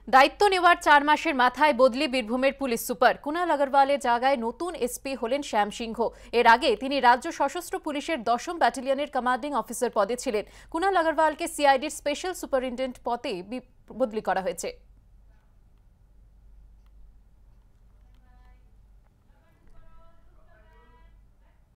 দায়িত্ব নেওয়ার 4 মাসের মাথায় বদলি বীরভূমের পুলিশ সুপার কুনাল আগরওয়ালের জায়গায় নতুন এসপি হলেন শ্যাম সিংহ। এর আগে তিনি রাজ্য সশস্ত্র পুলিশের 10ম ব্যাটালিয়নের কমান্ডিং অফিসার পদে ছিলেন। কুনাল আগরওয়ালকে সিআইডির স্পেশাল সুপারিনটেন্ডেন্ট পদে বদলি করা হয়েছে।